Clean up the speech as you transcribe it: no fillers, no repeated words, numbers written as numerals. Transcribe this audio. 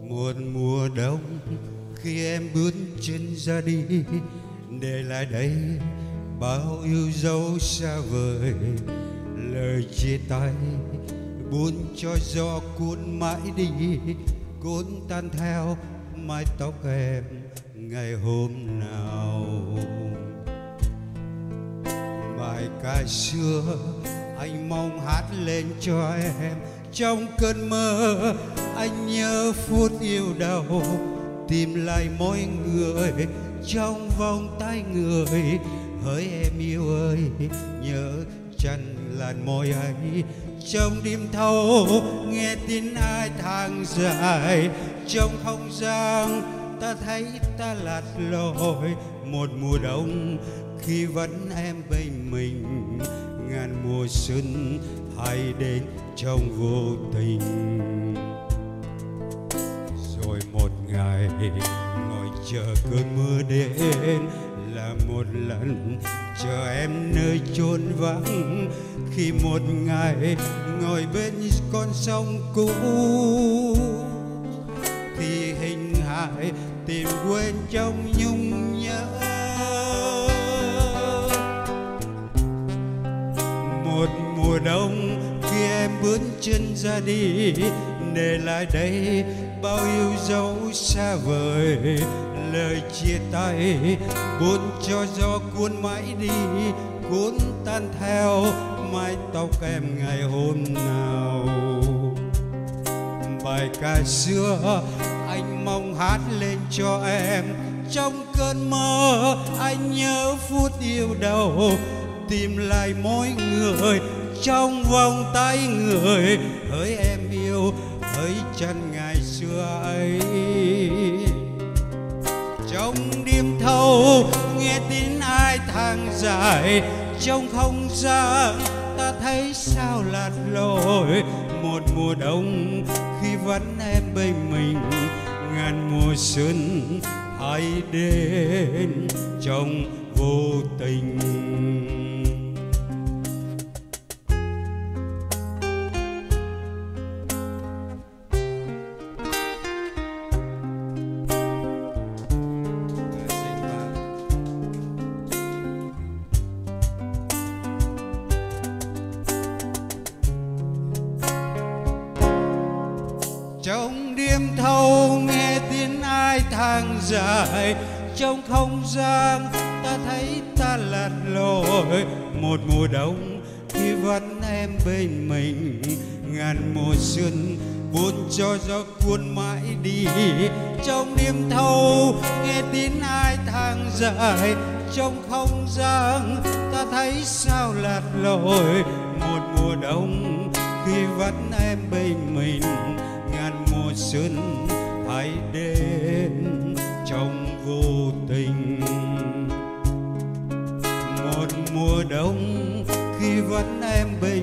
Một mùa đông khi em bước chân ra đi, để lại đây bao yêu dấu xa vời. Lời chia tay buồn cho gió cuốn mãi đi, cuốn tan theo mái tóc em ngày hôm nào. Bài ca xưa anh mong hát lên cho em, trong cơn mơ anh nhớ phút yêu đau, tìm lại mỗi người trong vòng tay người. Hỡi em yêu ơi, nhớ chăn làn môi ấy, trong đêm thâu nghe tiếng ai thang dài. Trong không gian ta thấy ta lạc lối, một mùa đông khi vẫn em bên mình, ngàn mùa xuân hay đến trong vô tình. Rồi một ngày ngồi chờ cơn mưa đến, là một lần chờ em nơi chốn vắng. Khi một ngày ngồi bên con sông cũ, thì hình hài tìm quên trong nhung nhớ. Một mùa đông khi em bước chân ra đi, để lại đây bao yêu dấu xa vời. Lời chia tay buồn cho gió cuốn mãi đi, cuốn tan theo mái tóc em ngày hôm nào. Bài ca xưa anh mong hát lên cho em, trong cơn mơ anh nhớ phút yêu đầu, tìm lại mỗi người trong vòng tay người. Hỡi em yêu, hỡi chân ngày xưa ấy. Trong đêm thâu nghe tiếng ai thang dài, trong không gian ta thấy sao lạc lối. Một mùa đông khi vẫn em bên mình, ngàn mùa xuân hay đến trong vô tình. Trong đêm thâu nghe tiếng ai thang dài, trong không gian ta thấy ta lạc lối. Một mùa đông khi vẫn em bên mình, ngàn mùa xuân buồn cho gió cuốn mãi đi. Trong đêm thâu nghe tiếng ai thang dài, trong không gian ta thấy sao lạc lối. Một mùa đông khi vẫn em bên mình, ngàn mùa xuân hãy đến trong vô tình. Một mùa đông khi vẫn em bên